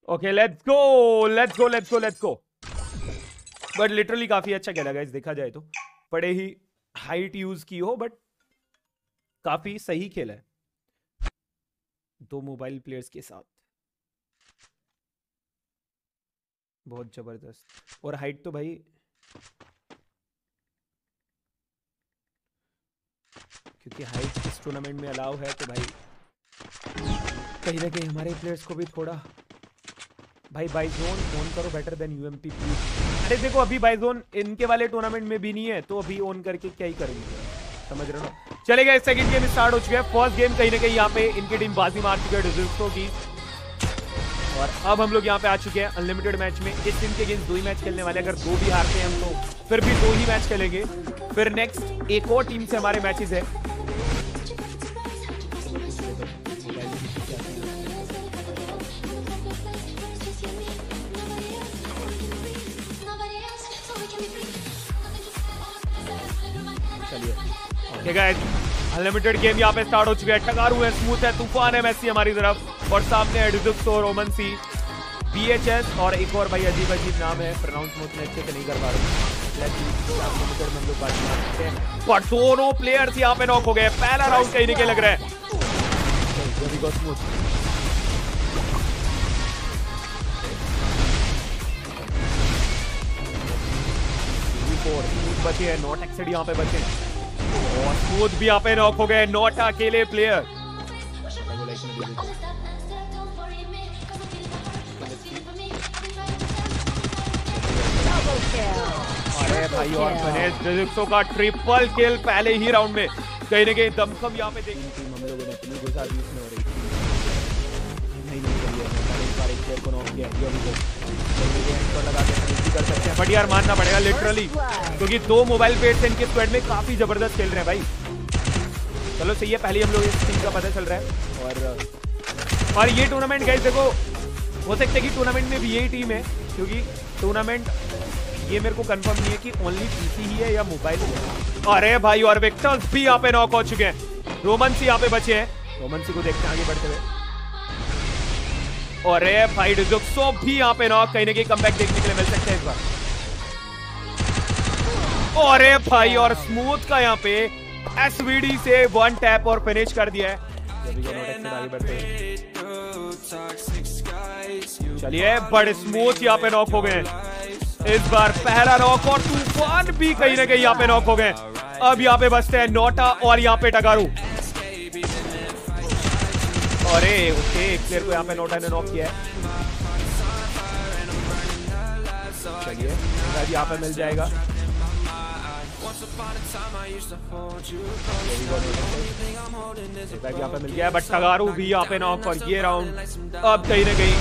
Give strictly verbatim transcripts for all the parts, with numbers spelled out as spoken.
Okay let's go let's go let's go let's go. But literally काफी अच्छा खेला guys, देखा जाए तो बड़े ही हाइट यूज की हो बट काफी सही खेला है दो मोबाइल प्लेयर्स के साथ, बहुत जबरदस्त। और हाइट तो भाई क्योंकि हाइट इस टूर्नामेंट में अलाउ है तो भाई कहीं ना कहीं हमारे प्लेयर्स को भी थोड़ा भाई बाइजोन ऑन करो बेटर देन यूएमपी प्लीज। अरे देखो अभी बाइजोन इनके वाले टूर्नामेंट में भी नहीं है तो अभी ऑन करके क्या ही करेंगे, समझ रहे हो। चलेगा सेकंड गेम स्टार्ट हो चुका है। फर्स्ट गेम कहीं ना कहीं यहाँ पे इनकी टीम बाजी मार चुकी है डिजिल्सो की, और अब हम लोग यहाँ पे आ चुके हैं अनलिमिटेड मैच में। इस टीम के अगेंस्ट दो ही मैच खेलने वाले, अगर दो भी हारते हैं हम तो फिर भी दो ही मैच खेलेंगे। फिर नेक्स्ट एक और टीम से हमारे मैचेस है। चलिए गाइस अनलिमिटेड गेम यहाँ पे स्टार्ट हो चुका है। टगारू है, स्मूथ है, तूफान है, मेसी हमारी तरफ और सामने है डिजिल्सो, रोमन सी, बीएचएस और एक और भाई अजीब अजीब नाम है, प्रोनाउंस मैं उतने अच्छे से नहीं कर पा रहा हूँ। हम लोग बात कर सकते हैं पर दोनों प्लेयर्स यहाँ पे नॉक हो गए। पहला राउंड कहीं नहीं लग रहा है। बचे हैं नॉट एक्सेड यहाँ पे बचे और स्मूथ भी यहाँ पे नॉक हो गए। नॉट अकेले प्लेयर, अरे भाई और डिजिल्सो का ट्रिपल किल पहले ही राउंड में। कहीं ना कहीं दमखम यहाँ पे देखी टीम हम लोगों ने अपनी गुजारी में हो रही थी, नहीं नहीं करी है एक बार एक प्लेयर को नॉक किया तो लगा के कर सकते हैं। बट यार मानना पड़ेगा लिटरली क्योंकि दो मोबाइल प्लेयर्स इनके स्क्वाड में काफी जबरदस्त खेल रहे हैं भाई। चलो सही है, पहले हम लोग इस टीम का पता चल रहा है। और और ये टूर्नामेंट गाइस देखो हो सकता है कि टूर्नामेंट में भी यही टीम है क्योंकि टूर्नामेंट ये मेरे को कंफर्म नहीं है कि ओनली पीसी ही है या मोबाइल है। अरे भाई और विक्टर्स भी यहाँ पे नॉक हो चुके हैं। रोमन सी यहाँ पे बचे हैं, रोमन सी को देखते हैं आगे बढ़ते हुए। और अरे भाई डिजिल्सो भी यहाँ पे नॉक, कहीं ना कहीं कमबैक देखने के लिए मिल सकता है इस बार। अरे भाई और स्मूथ का यहाँ पे एसवीडी से वन टैप और फिनिश कर दिया है। आगे बढ़ते हैं। चलिए बड़े स्मूथ यहाँ पे नॉक हो गए इस बार। पहला नॉक और तूफान भी कहीं ना कहीं यहाँ पे नॉक हो गए। अब यहाँ पे बचते हैं नोटा और यहाँ पे टगारू। अरे ओके एक प्लेयर को यहाँ पे नोटा ने नॉक किया है। चलिए यहाँ पे मिल जाएगा। यहाँ पे मिल गया बट टगारू भी यहाँ पे नॉक और ये राउंड अब कहीं ना कहीं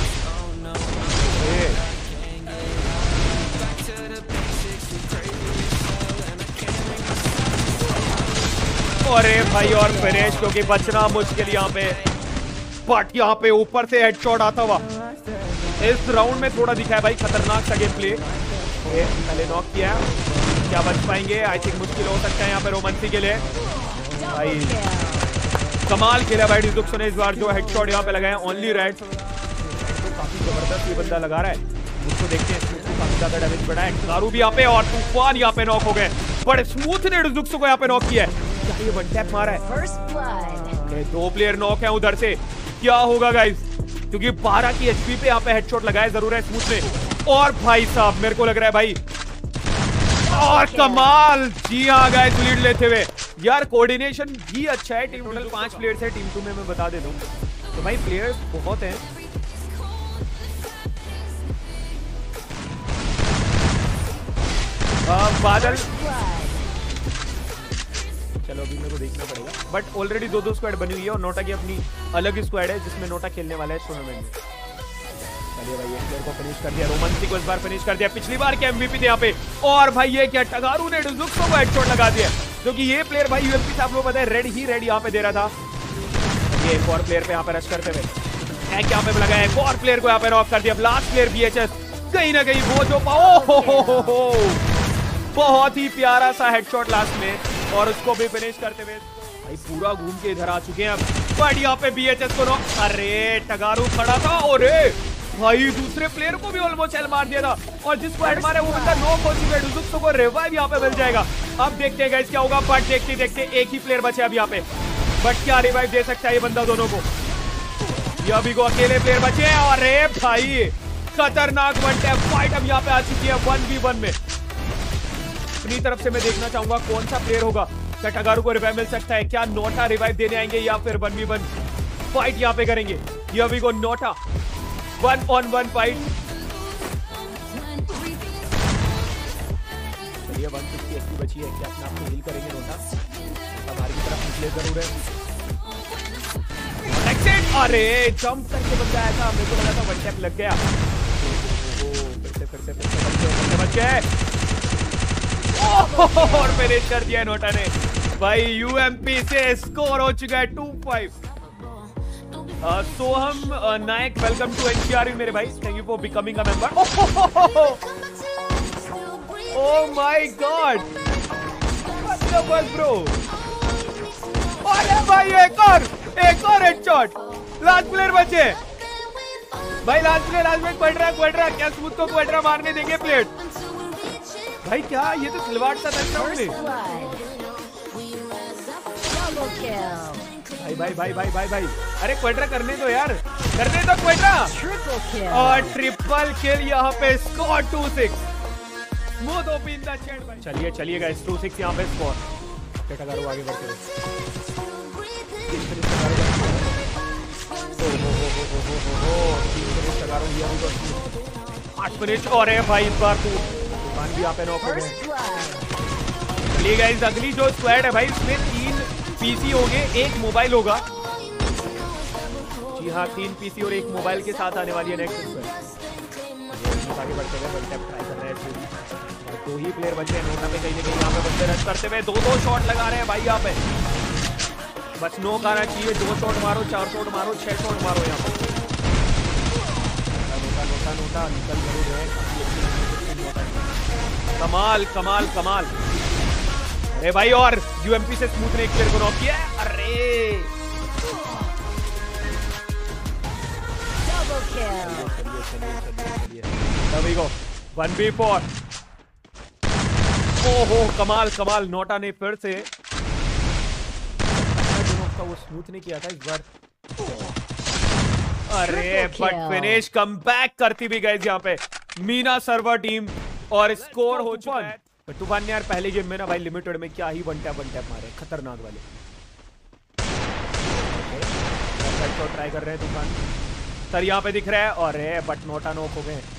अरे भाई और फिनिश क्योंकि बचना मुश्किल यहाँ पे। बट यहाँ पे ऊपर से हेडशॉट आता हुआ इस राउंड में थोड़ा दिखा है भाई खतरनाक सा गेम प्ले। पहले नॉक किया, क्या बच पाएंगे? आई थिंक मुश्किल हो सकता है यहाँ पे रोमंसी के लिए। भाई कमाल खेला भाई डिजिल्सो ने इस बार जो हेडशॉट यहाँ पे लगाया ओनली रेड। तो काफी जबरदस्त ये बंदा लगा रहा है, उसको देखते हैं इसको काफी ज्यादा डैमेज पड़ा है। गारू भी यहाँ पे और तूफान यहाँ पे नॉक हो गए। बड़े स्मूथ ने डिजिल्सो को यहाँ पे नॉक किया है। ये वन टैप मारा है। दो प्लेयर नॉक है उधर से, क्या होगा गाइस? क्योंकि बारह की एचपी पे यहाँ पे हेडशॉट लगाया जरूर है स्मूथ ने। और भाई साहब मेरे को लग रहा है भाई और कमाल, जी हाँ गाइस लीड लेते हुए। यार कोऑर्डिनेशन भी अच्छा है। टीम टोटल पांच प्लेयर्स है टीम टू में, मैं बता दे दूं तो भाई प्लेयर्स बहुत हैं। बादल चलो अभी मेरे को देखना पड़ेगा बट ऑलरेडी दो दो स्क्वाड बनी हुई है और नोटा की अपनी अलग स्क्वाड है जिसमें नोटा खेलने वाला है टूर्नामेंट में। चलिए भाई एक प्लेयर को फिनिश कर दिया, रोमंसी को इस बार फिनिश कर दिया। पिछली बार के एमवीपी थे यहाँ पे। और भाई ये क्या टगारू ने डिजिल्सो को हेडशॉट लगा दिया क्योंकि ये प्लेयर भाई यूएमपी से आप लोगों को पता है रेड ही रेड यहाँ पे दे रहा था। ये एक और प्लेयर पे यहाँ पे रश करते हुए टैग यहाँ पे लगाया, एक और प्लेयर को यहाँ पे नॉक कर दिया। लास्ट प्लेयर बीएचएस कहीं ना कहीं वो जो पाओ बहुत ही प्यारा सा हेडशॉट लास्ट में और उसको भी फिनिश करते हुए भाई पूरा घूम के इधर आ चुके हैं अब। बट यहाँ पे बीएचएस को नॉक, अरे टगारू खड़ा था और भाई दूसरे प्लेयर को भी ऑलमोस्ट हेल मार दिया था और जिसको हेड मारा वो बंदा नॉक हो चुका है। डुजुत्सु को रिवाइव यहाँ पे मिल जाएगा। अब देखते हैं गाइस क्या होगा, बट देखते देखते एक ही प्लेयर बचे अब यहाँ पे, बट क्या रिवाइव दे सकता है ये बंदा दोनों को। ये अभी को अकेले प्लेयर बचे हैं और रे भाई खतरनाक वन टैप फाइट अब यहाँ पे आ चुकी है वन वी वन में। अपनी तरफ से मैं देखना चाहूंगा कौन सा प्लेयर होगा, क्या टगारू को रिवाइव मिल सकता है, क्या नोटा रिवाइव देने आएंगे या फिर वन वी वन फाइट यहाँ पे करेंगे। ये अभी को नोटा वन ऑन वन फाइट। चलिए वन फिफ्टी एचपी बची है, क्या अपने आप को हील करेंगे नोटा, हमारी तरफ निकले जरूर है। अरे जंप करके बंदा आया था, मेरे को लगा था वन टैप लग गया। फिर से फिर से फिर से बच गए और फिनिश कर दिया नोटा ने। भाई यूएमपी से स्कोर हो चुका है two five. Soham Nayak welcome to NCRV मेरे भाई, thank you for becoming a member. Oh my god what the fuck bro. अरे भाई एक और एक और हेडशॉट, लास्ट प्लेयर बचे भाई, लास्ट प्लेयर लास्ट में क्वाड्रा क्वाड्रा क्या स्मूथ को क्वाड्रा मारने देंगे प्लेट भाई, क्या ये तो खिलवाड़ सा था में भाई भाई भाई भाई भाई भाई अरे क्वाड्रा करने दो यार, करने दो क्वाड्रा और ट्रिपल किल यहाँ पे score two six smooth open the chat भाई। चलिए चलिए गाइस टू सिक्स यहाँ पे स्कोर, टेटागारू आगे बढ़ते हैं। आठ मिनट और है भाई, इस बार तू दुकान भी यहाँ पे नॉक हो गए। चलिए गाइस अगली जो स्क्वाड है भाई इसमें तीन पीसी होंगे, एक मोबाइल होगा। जी हाँ तीन पीसी और एक मोबाइल के साथ आने वाली है नेक्स्ट स्क्वाड। आगे बढ़ते हुए वन टैप ट्राई कर रहे हैं, दो ही प्लेयर बचे हैं नोटा पे, कहीं ना कहीं यहाँ पे बंदे रश करते हुए दो दो शॉट लगा रहे हैं भाई यहाँ पे, बस नोक आना चाहिए। दो शॉट मारो, चार शॉट मारो, छह शॉट मारो यहाँ पे। नोटा नोटा नोटा निकल जरूर है, कमाल कमाल कमाल। अरे भाई और यूएमपी से स्मूथ ने एक प्लेयर को नॉक किया। अरे चलिए गो वन बी फोर। ओहो कमाल कमाल, नोटा ने फिर से वो स्मूथ ने किया था इस बार। अरे बट फिनिश कम बैक करती भी गई यहाँ पे मीना सर्वर टीम और स्कोर हो चुका है। तूफान ने यार पहले गेम में ना भाई लिमिटेड में क्या ही वन टैप वन टैप मारे खतरनाक वाले। तो ट्राई कर रहे हैं तूफान, सर यहाँ पे दिख रहा है और है बट नोटा नोक हो गए।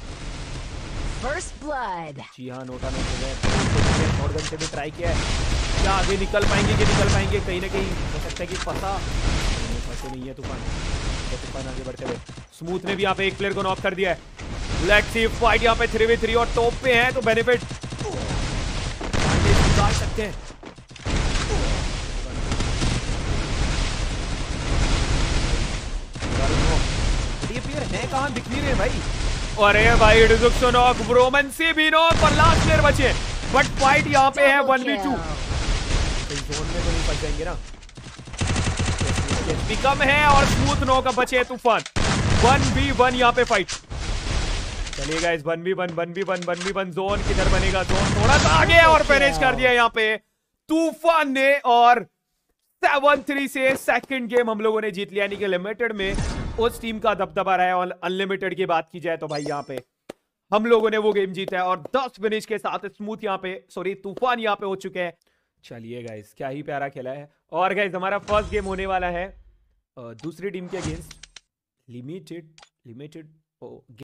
जी हाँ नोटा नोक हो गए। नॉर्गन से भी ट्राई किया है, क्या आगे निकल पाएंगे कि निकल पाएंगे, कहीं ना कहीं हो सकता है कि फंसा फंसे नहीं है तूफान। तो तूफान आगे बढ़ते हुए स्मूथ ने भी यहाँ पे एक प्लेयर को नॉक कर दिया है। लेट्स सी फाइट यहाँ पे थ्री वी थ्री और टॉप पे है तो बेनिफिट निकाल सकते हैं। ये प्लेयर है कहाँ, दिख नहीं रहे भाई। अरे भाई डुजुत्सु नॉक, ब्रोमेंसी भी नॉक और लास्ट प्लेयर बचे, बट फाइट यहाँ पे है वन वी टू। जोन में तो नहीं फंस जाएंगे ना, एचपी कम है और स्मूथ नॉक का बचे तूफान। वन वी वन यहाँ पे फाइट चलिएगा इस one v one one v one one v one. Zone किधर बनेगा, जोन थोड़ा सा आगे और फिनिश कर दिया यहाँ पे तूफान ने और सेवन थ्री से सेकंड गेम हम लोगों ने जीत लिया, यानी कि लिमिटेड में उस टीम का दबदबा रहा है और अनलिमिटेड की बात की जाए तो भाई यहाँ पे हम लोगों ने वो गेम जीता है और दस फिनिश के साथ स्मूथ यहाँ पे सॉरी तूफान यहाँ पे हो चुके हैं। चलिए गाइस क्या ही प्यारा खेला है। और गाइस हमारा फर्स्ट गेम होने वाला है दूसरी टीम के अगेंस्ट लिमिटेड लिमिटेड